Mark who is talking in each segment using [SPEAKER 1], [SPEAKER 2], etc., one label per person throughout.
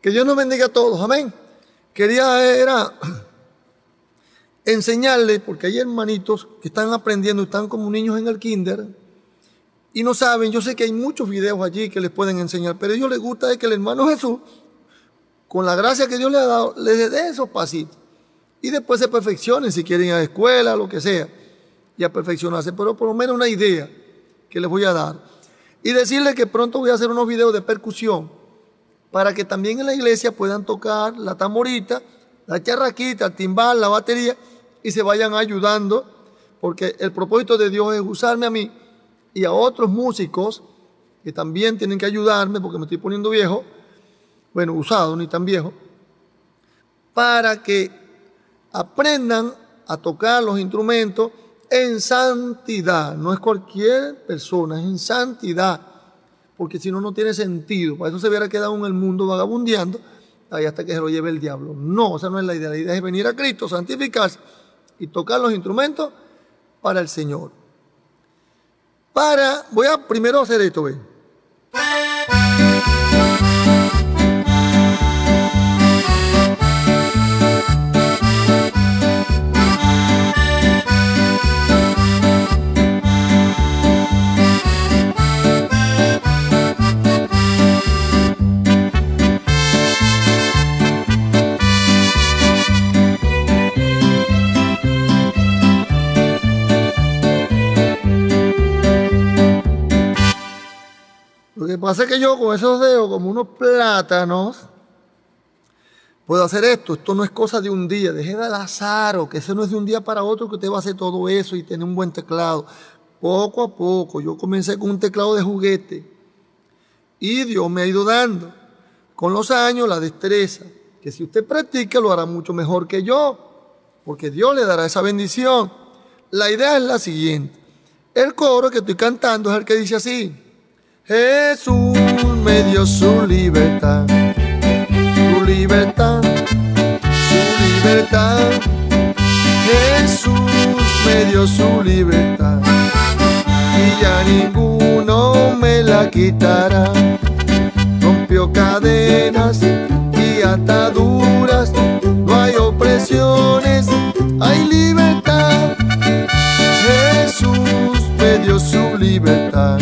[SPEAKER 1] Que Dios nos bendiga a todos, amén. Era enseñarles, porque hay hermanitos que están aprendiendo, están como niños en el kinder y no saben. Yo sé que hay muchos videos allí que les pueden enseñar, pero a ellos les gusta de que el hermano Jesús, con la gracia que Dios le ha dado, les dé esos pasitos y después se perfeccionen si quieren ir a la escuela, lo que sea, y a perfeccionarse, pero por lo menos una idea que les voy a dar. Y decirles que pronto voy a hacer unos videos de percusión para que también en la iglesia puedan tocar la tamborita, la charraquita, el timbal, la batería y se vayan ayudando, porque el propósito de Dios es usarme a mí y a otros músicos que también tienen que ayudarme porque me estoy poniendo viejo, bueno, usado, ni tan viejo, para que aprendan a tocar los instrumentos en santidad. No es cualquier persona, es en santidad, porque si no, no tiene sentido. Para eso se hubiera quedado en el mundo vagabundeando ahí hasta que se lo lleve el diablo. No, esa no es la idea. La idea es venir a Cristo, santificarse y tocar los instrumentos para el Señor. Voy a primero hacer esto, ¿ven? Lo que pasa es que yo con esos dedos, como unos plátanos, puedo hacer esto. Esto no es cosa de un día. Deje del azar, que eso no es de un día para otro que usted va a hacer todo eso y tener un buen teclado. Poco a poco. Yo comencé con un teclado de juguete y Dios me ha ido dando con los años la destreza, que si usted practica lo hará mucho mejor que yo, porque Dios le dará esa bendición. La idea es la siguiente. El coro que estoy cantando es el que dice así: Jesús me dio su libertad, su libertad, su libertad. Jesús me dio su libertad y ya ninguno me la quitará. Rompió cadenas y ataduras, no hay opresiones, hay libertad. Jesús me dio su libertad.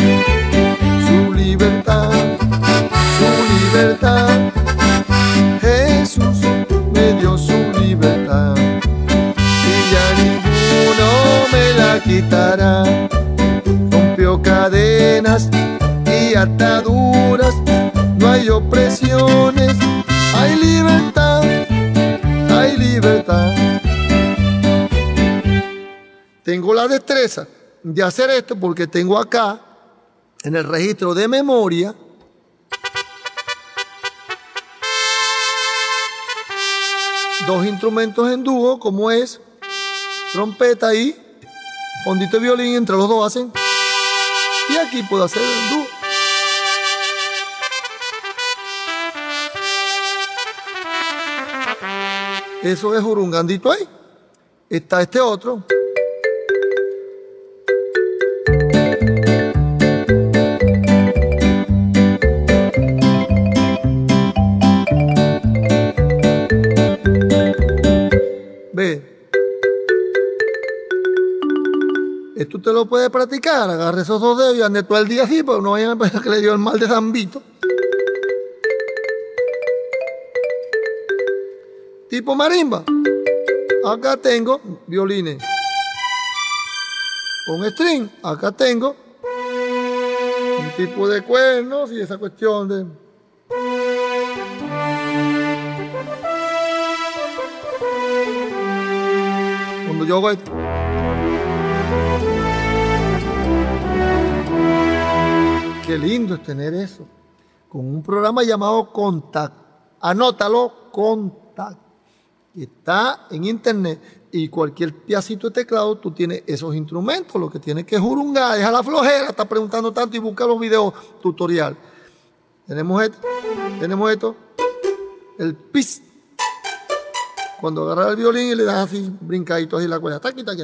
[SPEAKER 1] Libertad, Jesús me dio su libertad y ya ninguno me la quitará. Rompió cadenas y ataduras, no hay opresiones, hay libertad, hay libertad. Tengo la destreza de hacer esto porque tengo acá en el registro de memoria dos instrumentos en dúo, como es trompeta y fondito de violín, entre los dos hacen, y aquí puedo hacer el dúo. Eso es urungandito ahí. Está este otro. Esto usted lo puede practicar, agarre esos dos dedos y ande todo el día así, pero no vayan a pensar que le dio el mal de Zambito. Tipo marimba. Acá tengo violines. Con string, acá tengo un tipo de cuernos y esa cuestión de... Cuando yo hago esto. Qué lindo es tener eso. Con un programa llamado Contact. Anótalo, Contact. Está en internet y cualquier piacito de teclado tú tienes esos instrumentos. Lo que tienes que jurungar, deja la flojera, está preguntando tanto y busca los videos tutorial. Tenemos esto, el pis. Cuando agarras el violín y le das así, brincaditos así la cuerda. Taqui, taqui.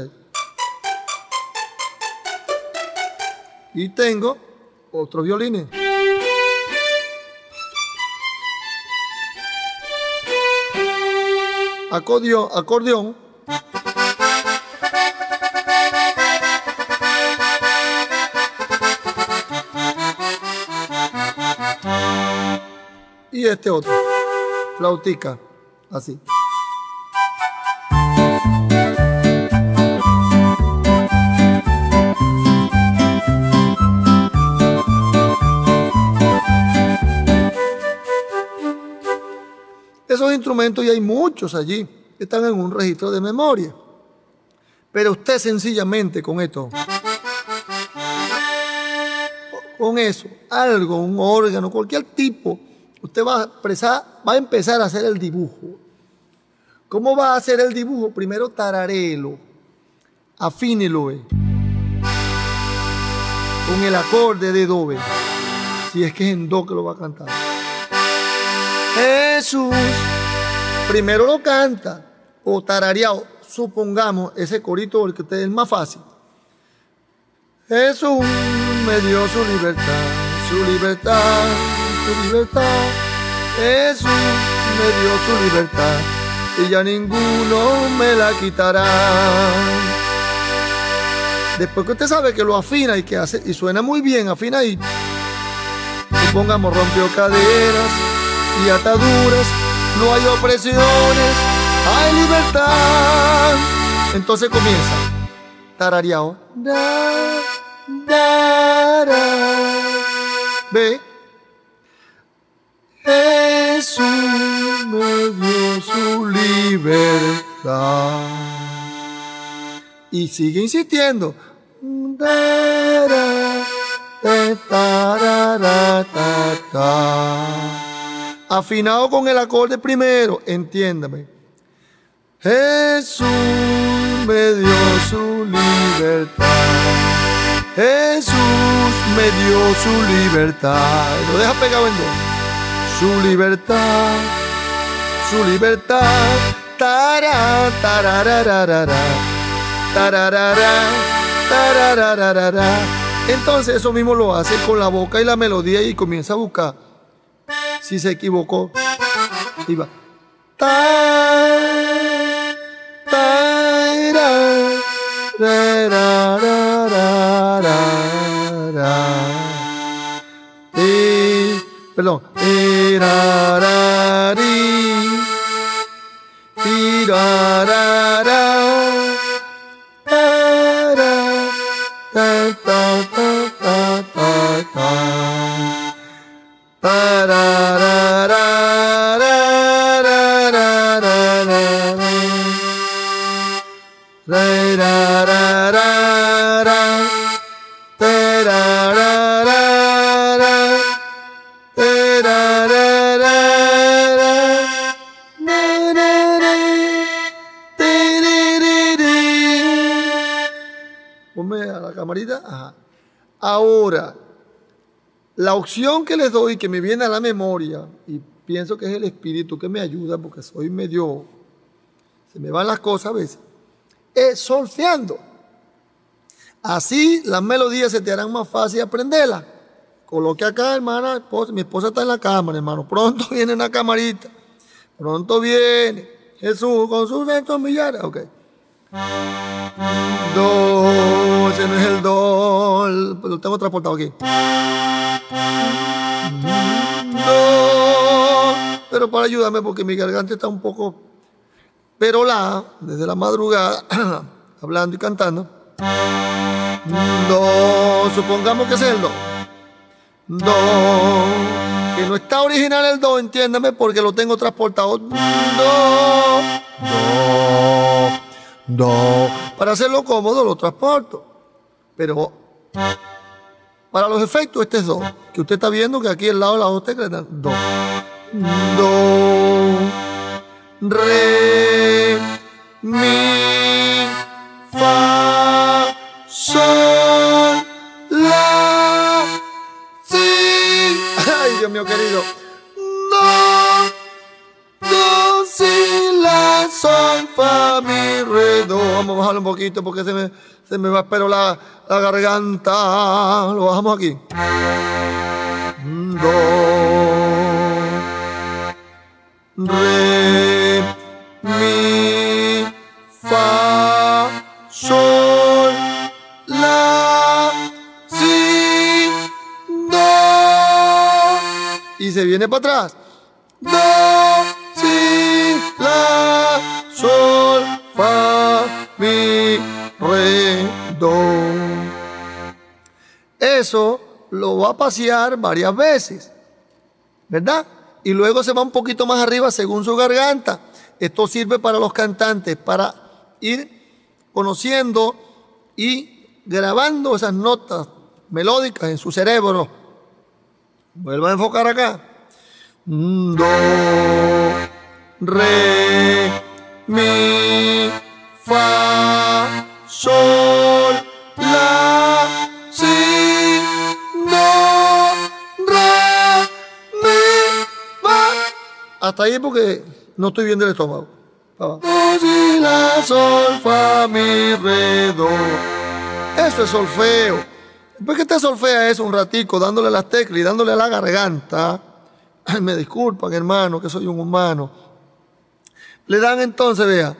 [SPEAKER 1] Y tengo otros violines. acordeón. Y este otro, flautica, así. Esos instrumentos, y hay muchos allí, que están en un registro de memoria. Pero usted sencillamente con esto, con eso, algo, un órgano, cualquier tipo, usted va a empezar a hacer el dibujo. ¿Cómo va a hacer el dibujo? Primero tararelo, afínelo, con el acorde de do, si es que es en do que lo va a cantar. Jesús, primero lo canta, o tarareado, supongamos ese corito, el que usted es más fácil. Jesús me dio su libertad, su libertad, su libertad. Jesús me dio su libertad y ya ninguno me la quitará. Después que usted sabe que lo afina y que hace y suena muy bien, afina ahí. Supongamos rompió caderas y ataduras, no hay opresiones, hay libertad. Entonces comienza tarareado. Da, da, da. Ve. Jesús me dio su libertad. Y sigue insistiendo. Da, da, da, da, da, da, da. Afinado con el acorde primero, entiéndame. Jesús me dio su libertad. Jesús me dio su libertad. Lo deja pegado en do. Su libertad, su libertad. Tará, tararararara, tararara, tararararara. Entonces eso mismo lo hace con la boca y la melodía y comienza a buscar. Si se equivocó, y va. Ta, ta, ra, ra, ra, ra, ra, ra. Perdón. Ra, ra, ri, ra, ra, ra, ta, ra, ta, ta, ta, ta, ta, ta. Ponme a la camarita. Ajá. Ahora, la opción que les doy, que me viene a la memoria, y pienso que es el espíritu que me ayuda, porque soy medio, se me van las cosas a veces, es solfeando. Así las melodías se te harán más fácil aprenderlas. Coloque acá, hermana, mi esposa está en la cámara, hermano. Pronto viene una camarita. Pronto viene Jesús con sus 100 millares. Ok. Do, ese no es el do, lo tengo transportado aquí. Do, pero para ayudarme porque mi garganta está un poco perolada desde la madrugada, hablando y cantando. Do, supongamos que es el do. Do, que no está original el do, entiéndame, porque lo tengo transportado. Do, do, do. Para hacerlo cómodo lo transporto. Pero para los efectos este es do. Que usted está viendo que aquí al lado de las dos teclas están do. Do, re, mi, fa, sol, la, si. Ay, Dios mío querido. Do, do, si, la, sol, fa, mi, re, do. Vamos a bajarlo un poquito porque se me va a esperar la garganta. Lo bajamos aquí. Do, re, mi, viene para atrás. Do, si, la, sol, fa, mi, re, do. Eso lo va a pasear varias veces, ¿verdad? Y luego se va un poquito más arriba según su garganta. Esto sirve para los cantantes, para ir conociendo y grabando esas notas melódicas en su cerebro. Vuelvo a enfocar acá. Do, re, mi, fa, sol, la, si, do, re, mi, fa. Hasta ahí porque no estoy viendo el estómago. Do, si, la, sol, fa, mi, re, do. Eso es solfeo. Después que usted solfea eso un ratico, dándole las teclas y dándole a la garganta, ay, me disculpan, hermano, que soy un humano. Le dan entonces, vea,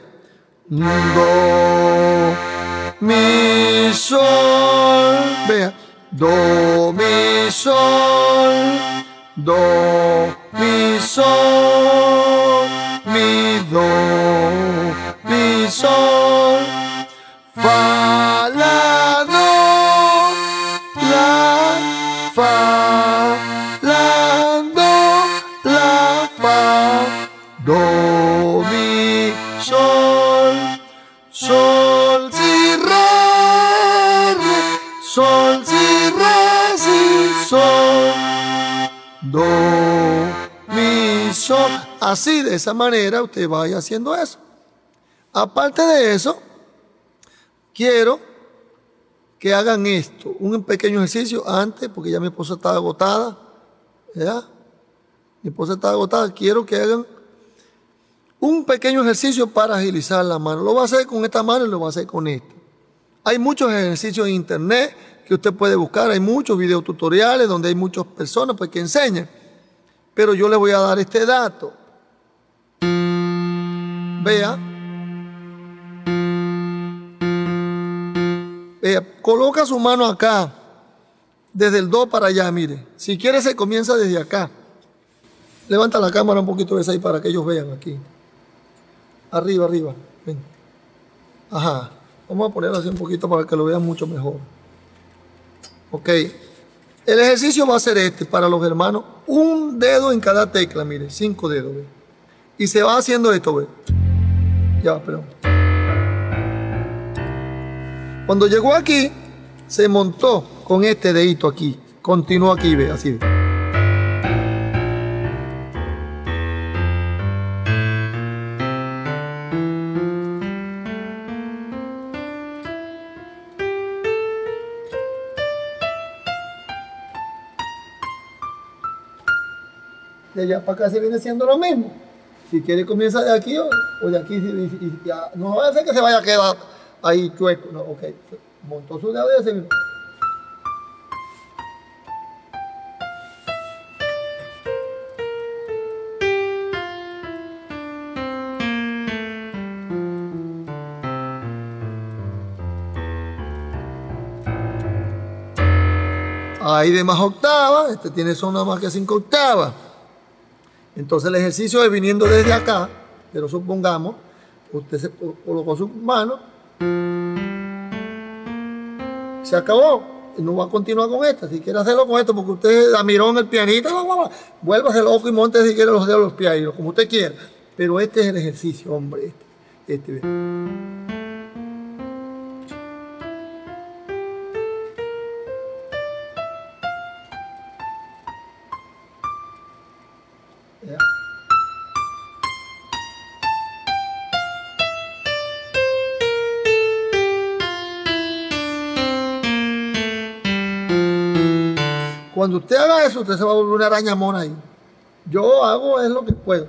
[SPEAKER 1] do, mi, sol, vea, do, mi, sol, do, mi, sol, mi, do, mi, sol, fa, la, do, la, fa, la, do, la, fa, do, mi, sol, sol, si, re, re, sol, si, re, si, sol, do, mi, sol. Así, de esa manera, usted vaya haciendo eso. Aparte de eso, quiero que hagan esto, un pequeño ejercicio antes, porque ya mi esposa está agotada, ¿ya? Mi esposa está agotada. Quiero que hagan un pequeño ejercicio para agilizar la mano. Lo va a hacer con esta mano y lo va a hacer con esta. Hay muchos ejercicios en internet que usted puede buscar. Hay muchos videotutoriales donde hay muchas personas pues, que enseñan. Pero yo le voy a dar este dato. Vea. Coloca su mano acá, desde el do para allá, mire. Si quiere se comienza desde acá. Levanta la cámara un poquito de esa ahí para que ellos vean aquí. Arriba, arriba. Ven. Ajá. Vamos a ponerlo así un poquito para que lo vean mucho mejor. Ok. El ejercicio va a ser este para los hermanos. Un dedo en cada tecla, mire. 5 dedos, ¿ve? Y se va haciendo esto, ¿ve? Ya, perdón. Cuando llegó aquí, se montó con este dedito aquí. Continuó aquí, ve, así. De allá para acá se viene siendo lo mismo. Si quiere comienza de aquí o de aquí. Ya, no va a ser que se vaya a quedar ahí chueco. No, ok. Montó su dedo y se vino. Hay de más octavas. Este tiene son nada más que 5 octavas. Entonces el ejercicio es viniendo desde acá, pero supongamos, usted se colocó su mano, se acabó, y no va a continuar con esta. Si quiere hacerlo con esto, porque usted la miró en el pianito, vuelva a hacer loco y monte si quiere los dedos los pies, como usted quiera. Pero este es el ejercicio, hombre, este. ¿Ya? Cuando usted haga eso, usted se va a volver una araña mona ahí. Yo hago es lo que puedo.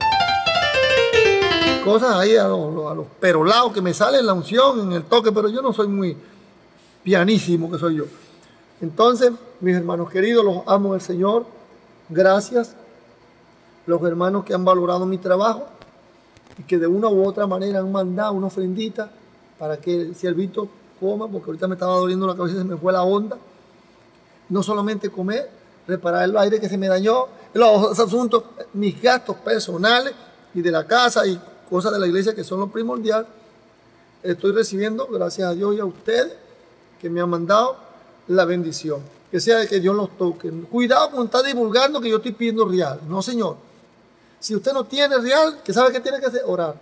[SPEAKER 1] Cosas ahí a los perolados que me salen la unción, en el toque, pero yo no soy muy pianísimo que soy yo. Entonces, mis hermanos queridos, los amo en el Señor. Gracias. Los hermanos que han valorado mi trabajo y que de una u otra manera han mandado una ofrendita para que el siervito coma, porque ahorita me estaba doliendo la cabeza y se me fue la onda. No solamente comer, reparar el aire que se me dañó, los asuntos, mis gastos personales y de la casa y cosas de la iglesia que son lo primordial. Estoy recibiendo, gracias a Dios y a ustedes, que me han mandado la bendición. Que sea de que Dios los toque. Cuidado con estar divulgando que yo estoy pidiendo real. No, señor. Si usted no tiene real, ¿qué sabe que tiene que hacer? Orar.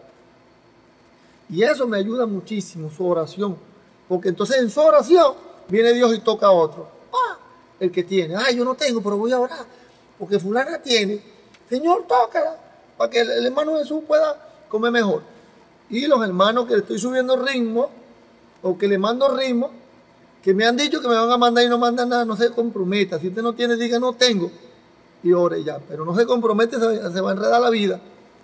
[SPEAKER 1] Y eso me ayuda muchísimo, su oración. Porque entonces en su oración viene Dios y toca a otro. El que tiene. Yo no tengo, pero voy a orar. Porque fulana tiene. Señor, tócala. Para que el hermano Jesús pueda comer mejor. Y los hermanos que le estoy subiendo ritmo, o que le mando ritmo, que me han dicho que me van a mandar y no mandan nada, no se comprometa. Si usted no tiene, diga no tengo. Y ore ya. Pero no se compromete, se va a enredar la vida.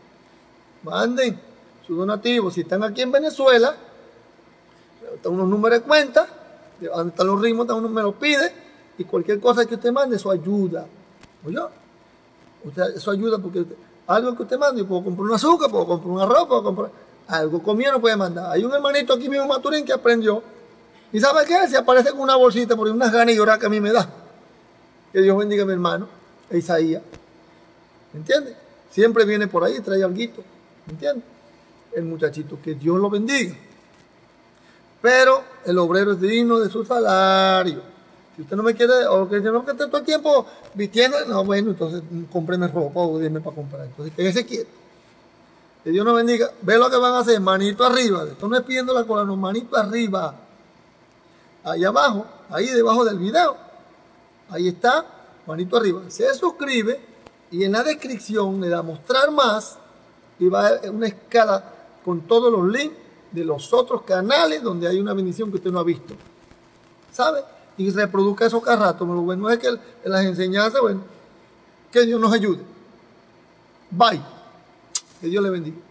[SPEAKER 1] Manden su donativo. Si están aquí en Venezuela, están unos números de cuenta, donde están los ritmos, uno me lo pide, y cualquier cosa que usted mande, eso ayuda. ¿Oye? Eso ayuda porque algo que usted mande, yo puedo comprar un azúcar, puedo comprar un arroz, puedo comprar algo, comida no puede mandar. Hay un hermanito aquí mismo en Maturín que aprendió, y ¿sabe qué? Se aparece con una bolsita, porque unas ganas de llorar que a mí me da. Que Dios bendiga a mi hermano, Isaías. ¿Me entiende? Siempre viene por ahí y trae alguito. ¿Me entiende? El muchachito, que Dios lo bendiga. Pero el obrero es digno de su salario. Si usted no me quiere, o que no, que esté todo el tiempo vistiendo, no, bueno, entonces cómpreme ropa o dime para comprar. Entonces, que se quiere. Que Dios nos bendiga. Ve lo que van a hacer, manito arriba. Esto no es pidiendo la cola, no, manito arriba. Ahí abajo, ahí debajo del video. Ahí está, manito arriba. Se suscribe y en la descripción le da mostrar más y va a una escala con todos los links de los otros canales donde hay una bendición que usted no ha visto. ¿Sabe? Y reproduzca eso cada rato. Lo bueno es que en las enseñanzas, bueno, que Dios nos ayude. Bye. Que Dios le bendiga.